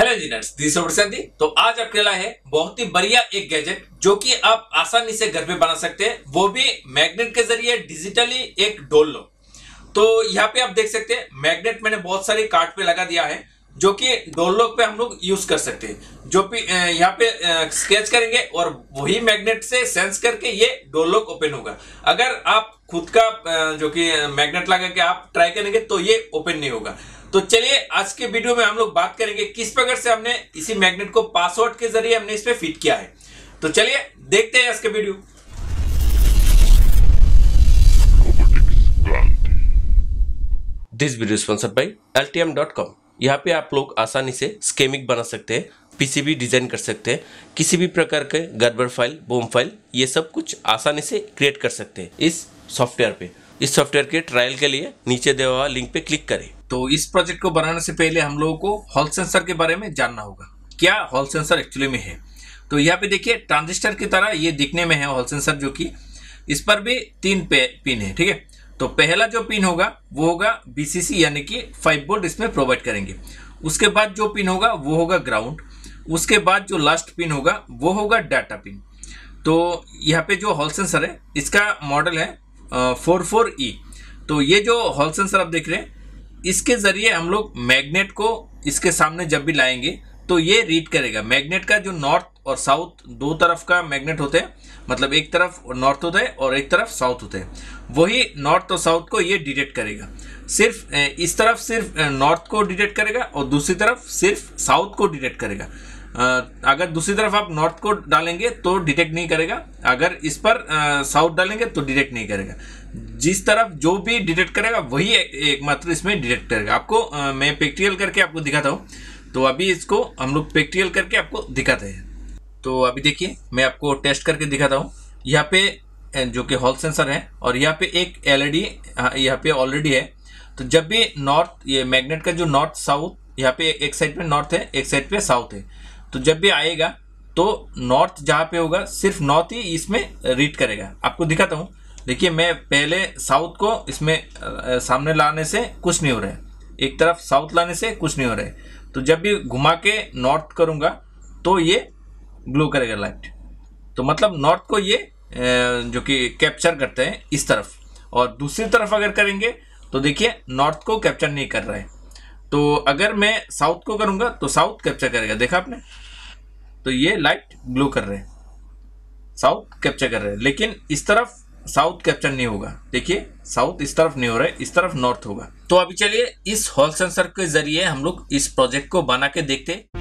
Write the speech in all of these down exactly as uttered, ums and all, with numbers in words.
Hello engineers, this is Prashanthi. तो आज आपके लिए है बहुत ही बढ़िया एक गैजेट जो कि आप आसानी से घर पे बना सकते हैं, वो भी मैग्नेट के जरिए डिजिटली एक डोल लो। तो यहाँ पे आप देख सकते हैं मैग्नेट मैंने बहुत सारे कार्ड पे लगा दिया है जो कि डोल लॉक पे हम लोग यूज कर सकते हैं। जो भी यहाँ पे स्केच करेंगे और वही मैग्नेट से सेंस करके ये डोल लॉक ओपन होगा। अगर आप खुद का जो कि मैग्नेट लगा के आप ट्राई करेंगे तो ये ओपन नहीं होगा। तो चलिए आज के वीडियो में हम लोग बात करेंगे किस प्रकार से हमने इसी मैग्नेट को पासवर्ड के जरिए हमने इस पे फिट किया है। तो चलिए देखते हैं आज के video. This video sponsored by L T M dot com. यहाँ पे आप लोग आसानी से स्केमिक बना सकते हैं, पीसीबी डिजाइन कर सकते हैं, किसी भी प्रकार के गड़बड़ फाइल, बूम फाइल, ये सब कुछ आसानी से क्रिएट कर सकते हैं इस सॉफ्टवेयर पे। इस सॉफ्टवेयर के ट्रायल के लिए नीचे दिया हुआ लिंक पे क्लिक करें। तो इस प्रोजेक्ट को बनाने से पहले हम लोगों को हॉल सेंसर के बारे में जानना होगा। क्या हॉल सेंसर एक्चुअली में है? तो यहाँ पे देखिए ट्रांजिस्टर की तरह ये दिखने में है हॉल सेंसर, जो कि इस पर भी तीन पिन है, ठीक है। तो पहला जो पिन होगा वो होगा बीसीसी, यानी कि फाइव वोल्ट इसमें प्रोवाइड करेंगे। उसके बाद जो पिन होगा वो होगा ग्राउंड। उसके बाद जो लास्ट पिन होगा वो होगा डाटा पिन। तो यहाँ पे जो हॉल सेंसर है इसका मॉडल है फोर फोर ई। तो ये जो हॉल सेंसर आप देख रहे हैं इसके जरिए हम लोग मैग्नेट को इसके सामने जब भी लाएंगे तो ये रीड करेगा। मैग्नेट का जो नॉर्थ और साउथ दो तरफ का मैग्नेट होते हैं, मतलब एक तरफ नॉर्थ होता है और एक तरफ साउथ होता है, वही नॉर्थ और साउथ को ये डिटेक्ट करेगा। सिर्फ इस तरफ सिर्फ नॉर्थ को डिटेक्ट करेगा और दूसरी तरफ सिर्फ साउथ को डिटेक्ट करेगा। अगर दूसरी तरफ आप नॉर्थ को डालेंगे तो डिटेक्ट नहीं करेगा, अगर इस पर साउथ डालेंगे तो डिटेक्ट नहीं करेगा। जिस तरफ जो भी डिटेक्ट करेगा वही एकमात्र इसमें डिटेक्ट करेगा। आपको आ, मैं प्रैक्टिकल करके आपको दिखाता हूँ। तो अभी इसको हम लोग प्रैक्टिकल करके आपको दिखाते हैं। तो अभी देखिए मैं आपको टेस्ट करके दिखाता हूँ। यहाँ पे जो कि हॉल सेंसर है और यहाँ पे एक एलईडी यहाँ पे ऑलरेडी है। तो जब भी नॉर्थ, ये मैग्नेट का जो नॉर्थ साउथ, यहाँ पे एक साइड पे नॉर्थ है, एक साइड पे साउथ है, तो जब भी आएगा तो नॉर्थ जहाँ पे होगा सिर्फ नॉर्थ ही इसमें रीड करेगा। आपको दिखाता हूँ। देखिए मैं पहले साउथ को इसमें आ, सामने लाने से कुछ नहीं हो रहा है, एक तरफ साउथ लाने से कुछ नहीं हो रहा है। तो जब भी घुमा के नॉर्थ करूँगा तो ये ग्लो करेगा लाइट। तो मतलब नॉर्थ को ये जो कि कैप्चर करते हैं इस तरफ, और दूसरी तरफ अगर करेंगे तो देखिए नॉर्थ को कैप्चर नहीं कर रहा है। तो अगर मैं साउथ को करूँगा तो साउथ कैप्चर करेगा। देखा आपने? तो ये लाइट ग्लो कर रहे हैं, साउथ कैप्चर कर रहे हैं, लेकिन इस तरफ साउथ कैप्चर नहीं होगा। देखिए साउथ इस तरफ नहीं हो रहा है, इस तरफ नॉर्थ होगा। तो अभी चलिए इस हॉल सेंसर के जरिए हम लोग इस प्रोजेक्ट को बना के देखते हैं।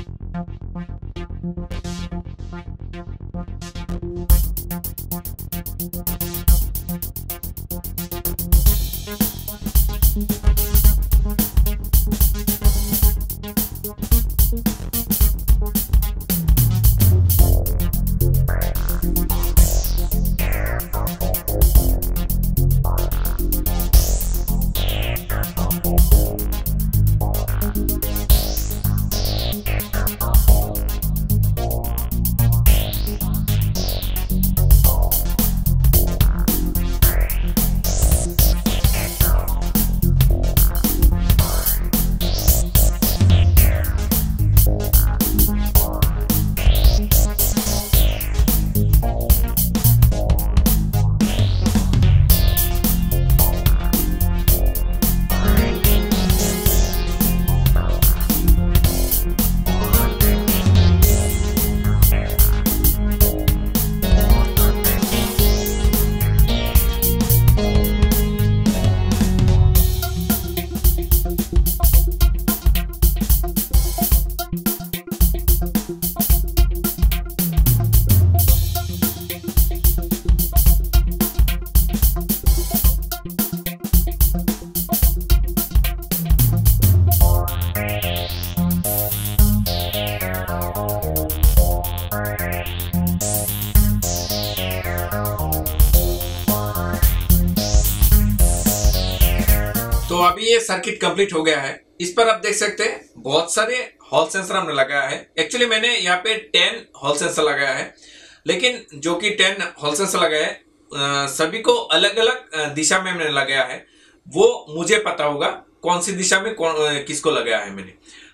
तो अभी ये सर्किट कंप्लीट हो गया है। इस पर आप देख सकते हैं बहुत सारे हॉल सेंसर हमने लगाया है। एक्चुअली मैंने यहाँ पे टेन हॉल सेंसर लगाया है, लेकिन जो कि टेन हॉल सेंसर लगाया है सभी को अलग अलग दिशा में मैंने लगाया है। वो मुझे पता होगा कौन सी दिशा में कौन किसको लगाया है मैंने।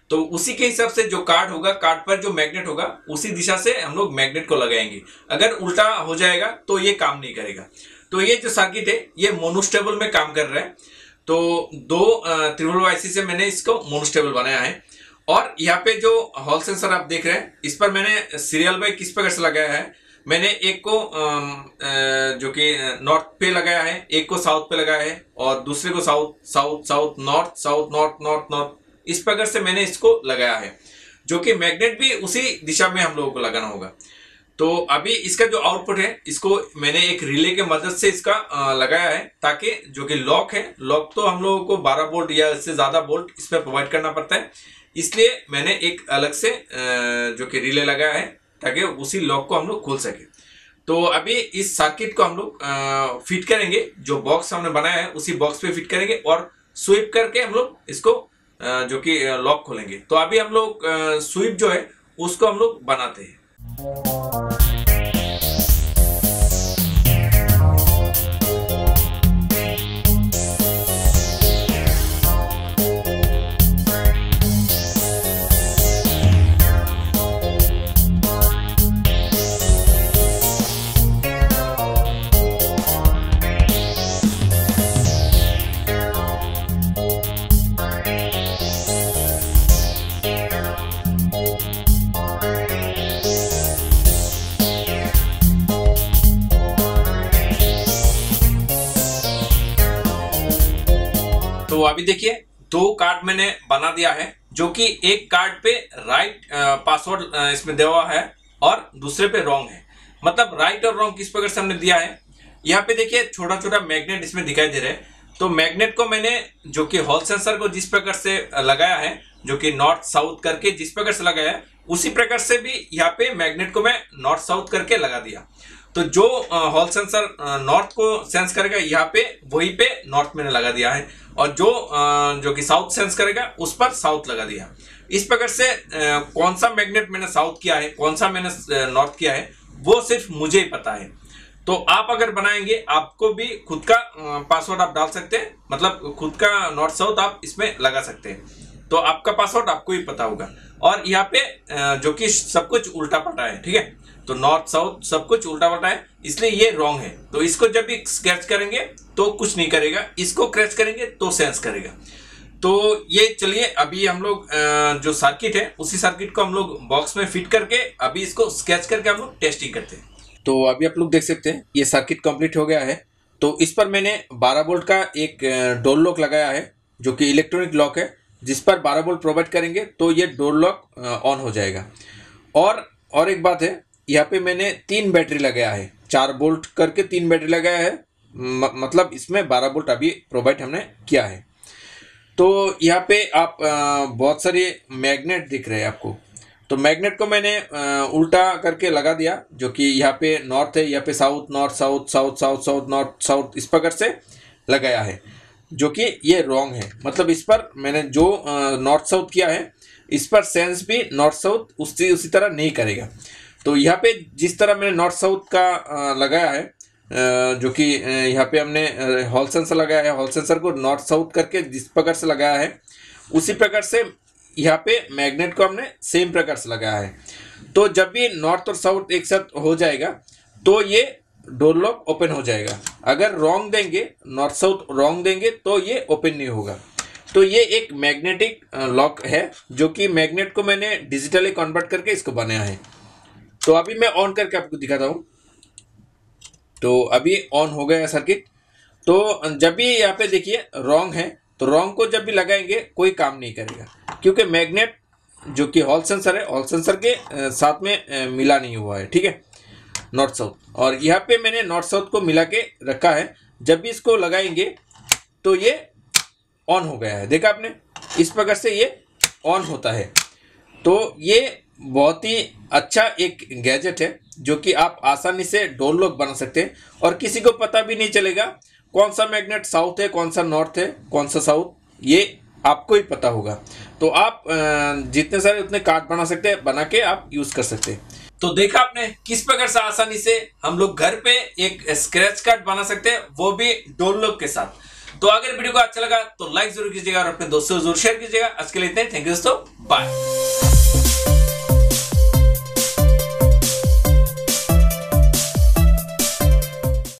तो उसी के हिसाब से जो कार्ड होगा, कार्ड पर जो मैग्नेट होगा उसी दिशा से हम लोग मैग्नेट को लगाएंगे। अगर उल्टा हो जाएगा तो ये काम नहीं करेगा। तो ये जो सर्किट है ये मोनोस्टेबल में काम कर रहा है। तो दो ट्रिपल वाईसी से मैंने इसको मोनोस्टेबल बनाया है। और यहाँ पे जो हॉल सेंसर आप देख रहे हैं, इस पर मैंने सीरियल बाई किस प्रकार से लगाया है, मैंने एक को जो कि नॉर्थ पे लगाया है, एक को साउथ पे लगाया है, और दूसरे को south south south north south north north north, इस प्रकार से मैंने इसको लगाया है, जो कि मैग्नेट भी उसी दिशा में हम लोगों को लगाना होगा। तो अभी इसका जो आउटपुट है इसको मैंने एक रिले के मदद से इसका लगाया है, ताकि जो कि लॉक है, लॉक तो हम लोगों को बारह वोल्ट या इससे ज्यादा वोल्ट इस पर प्रोवाइड करना पड़ता है, इसलिए मैंने एक अलग से जो कि रिले लगाया है ताकि उसी लॉक को हम लोग खोल सके। तो अभी इस सर्किट को हम लोग फिट करेंगे, जो बॉक्स हमने बनाया है उसी बॉक्स पे फिट करेंगे और स्वीप करके हम लोग इसको जो कि लॉक खोलेंगे। तो अभी हम लोग स्वीप जो है उसको हम लोग बनाते हैं। तो अभी देखिए दो कार्ड मैंने बना दिया है, जो कि एक कार्ड पे राइट पासवर्ड इसमें दिया हुआ है और दूसरे पे रॉन्ग है। मतलब राइट और रॉन्ग किस प्रकार से हमने दिया है, यहाँ पे देखिए छोटा छोटा मैग्नेट इसमें दिखाई दे रहे हैं। तो मैग्नेट को मैंने जो कि हॉल सेंसर को जिस प्रकार से लगाया है, जो कि नॉर्थ साउथ करके जिस प्रकार से लगाया है, उसी प्रकार से भी यहाँ पे मैग्नेट को मैं नॉर्थ साउथ करके लगा दिया। तो जो हॉल सेंसर नॉर्थ को सेंस करेगा यहाँ पे, वही पे नॉर्थ मैंने लगा दिया है, और जो जो कि साउथ सेंस करेगा उस पर साउथ लगा दिया। इस प्रकार से कौन सा मैग्नेट मैंने साउथ किया है, कौन सा मैंने नॉर्थ किया है, वो सिर्फ मुझे ही पता है। तो आप अगर बनाएंगे, आपको भी खुद का पासवर्ड आप डाल सकते हैं, मतलब खुद का नॉर्थ साउथ आप इसमें लगा सकते हैं। तो आपका पासवर्ड आपको ही पता होगा। और यहाँ पे जो कि सब कुछ उल्टा पल्टा है, ठीक है। तो नॉर्थ साउथ सब कुछ उल्टा पल्टा है, इसलिए ये रॉन्ग है। तो इसको जब भी स्क्रैच करेंगे तो कुछ नहीं करेगा, इसको क्रैच करेंगे तो सेंस करेगा। तो ये चलिए अभी हम लोग जो सर्किट है उसी सर्किट को हम लोग बॉक्स में फिट करके अभी इसको स्केच करके हम लोग टेस्टिंग करते हैं। तो अभी आप लोग देख सकते हैं ये सर्किट कंप्लीट हो गया है। तो इस पर मैंने बारह वोल्ट का एक डोर लॉक लगाया है, जो कि इलेक्ट्रॉनिक लॉक है, जिस पर बारह वोल्ट प्रोवाइड करेंगे तो ये डोर लॉक ऑन हो जाएगा। और और एक बात है, यहाँ पे मैंने तीन बैटरी लगाया है, चार वोल्ट करके तीन बैटरी लगाया है, म, मतलब इसमें बारह वोल्ट अभी प्रोवाइड हमने किया है। तो यहाँ पे आप आ, बहुत सारे मैग्नेट दिख रहे हैं आपको। तो मैग्नेट को मैंने आ, उल्टा करके लगा दिया, जो कि यहाँ पे नॉर्थ है, यहाँ पे south north south south south south north south, इस प्रकार से लगाया है, जो कि ये रॉन्ग है। मतलब इस पर मैंने जो नॉर्थ साउथ किया है, इस पर सेंस भी नॉर्थ साउथ उसी उसी तरह नहीं करेगा। तो यहाँ पे जिस तरह मैंने नॉर्थ साउथ का लगाया है, जो कि यहाँ पे हमने हॉल सेंसर लगाया है, हॉल सेंसर को नॉर्थ साउथ करके जिस प्रकार से लगाया है, उसी प्रकार से यहाँ पे मैग्नेट को हमने सेम प्रकार से लगाया है। तो जब भी नॉर्थ और साउथ एक साथ हो जाएगा तो ये डोर लॉक ओपन हो जाएगा। अगर रॉन्ग देंगे, नॉर्थ साउथ रॉन्ग देंगे, तो ये ओपन नहीं होगा। तो ये एक मैग्नेटिक लॉक है, जो कि मैग्नेट को मैंने डिजिटली कन्वर्ट करके इसको बनाया है। तो अभी मैं ऑन करके आपको दिखाता हूँ। तो अभी ऑन हो गया सर्किट। तो जब भी यहाँ पे देखिए रॉन्ग है, तो रॉन्ग को जब भी लगाएंगे कोई काम नहीं करेगा, क्योंकि मैग्नेट जो कि हॉल सेंसर है, हॉल सेंसर के साथ में मिला नहीं हुआ है, ठीक है, नॉर्थ साउथ। और यहाँ पे मैंने नॉर्थ साउथ को मिला के रखा है। जब भी इसको लगाएंगे तो ये ऑन हो गया है, देखा आपने, इस प्रकार से ये ऑन होता है। तो ये बहुत ही अच्छा एक गैजेट है, जो कि आप आसानी से डोर लॉक बना सकते हैं, और किसी को पता भी नहीं चलेगा कौन सा मैग्नेट साउथ है, कौन सा नॉर्थ है, कौन सा साउथ, ये आपको ही पता होगा। तो आप जितने सारे उतने कार्ड बना सकते हैं, बना के आप यूज कर सकते हैं। तो देखा आपने किस प्रकार से आसानी से हम लोग घर पे एक स्क्रैच कार्ड बना सकते हैं, वो भी डोर लॉक के साथ। तो अगर वीडियो को अच्छा लगा तो लाइक जरूर कीजिएगा और अपने दोस्तों को जरूर शेयर कीजिएगा। आज के लिए इतने, थैंक यू दोस्तों, बाय।